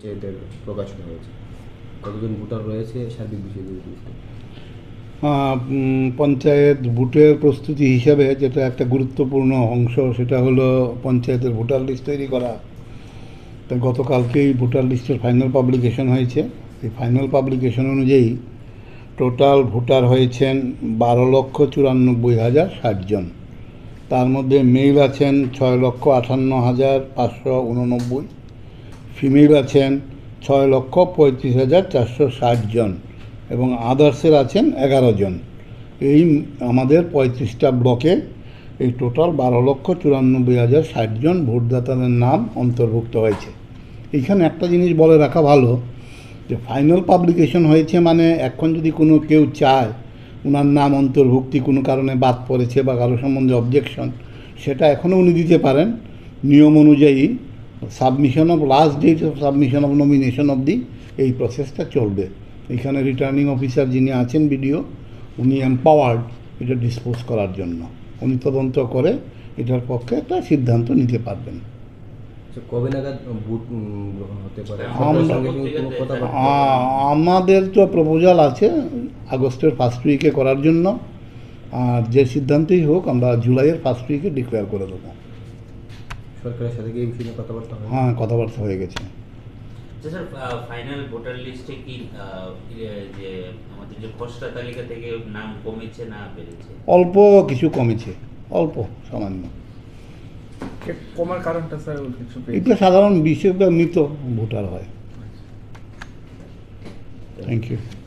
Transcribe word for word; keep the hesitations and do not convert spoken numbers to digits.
এদের প্রকাশিত হয়েছে, কতজন ভোটার রয়েছে সার্বিক বিষয়গুলো। পঞ্চায়েত ভোটের প্রস্তুতি হিসাবে যেটা একটা গুরুত্বপূর্ণ অংশ সেটা হলো পঞ্চায়েতের ভোটার লিস্ট তৈরি করা। তো গতকালকেই ভোটার লিস্টের ফাইনাল পাবলিকেশন হয়েছে। এই ফাইনাল পাবলিকেশন অনুযায়ী টোটাল ভোটার হয়েছেন বারো লক্ষ চুরানব্বই হাজার ষাট জন। তার মধ্যে মেল আছেন ছয় লক্ষ আটান্ন হাজার পাঁচশো উননব্বই, ফিমেল আছেন ছয় লক্ষ পঁয়ত্রিশ হাজার চারশো ষাট জন এবং আদার্সের আছেন এগারো জন। এই আমাদের পঁয়ত্রিশটা ব্লকে এই টোটাল বারো লক্ষ চুরানব্বই হাজার ষাট জন ভোটদাতাদের নাম অন্তর্ভুক্ত হয়েছে। এইখানে একটা জিনিস বলে রাখা ভালো যে ফাইনাল পাবলিকেশন হয়েছে মানে এখন যদি কোনো কেউ চায় ওনার নাম অন্তর্ভুক্তি কোনো কারণে বাদ পড়েছে বা কারো সম্বন্ধে অবজেকশন, সেটা এখনও উনি দিতে পারেন। নিয়ম অনুযায়ী submission of last date of submission of nomination অবধি এই প্রসেসটা চলবে। এখানে রিটার্নিং অফিসার যিনি আছেন বিডিও, উনি এম্পাওয়ার্ড এটা ডিসপোজ করার জন্য। উনি তদন্ত করে এটার পক্ষে একটা সিদ্ধান্ত নিতে পারবেন। কবে নাগাদ ভোট গ্রহণ হতে পারে? আমাদের তো প্রপোজাল আছে আগস্টের ফার্স্ট উইকে করার জন্য, আর যে সিদ্ধান্তই হোক আমরা জুলাইয়ের ফার্স্ট উইকে ডিক্লেয়ার করে দেবো। সরকারের সাথে কি এই বিষয়ে কথাবার্তা হয়? হ্যাঁ, কথাবার্তা হয়ে গেছে। স্যার, ফাইনাল ভোটার লিস্টে কি যে আমাদের যে খসড়া তালিকা থেকে নাম কমেছে না বেড়েছে? অল্প কিছু কমেছে, অল্প সামান্য। কমার কারণটা স্যার কিছু এটা সাধারণ বিশেষ মৃত ভোটার হয়। Thank you.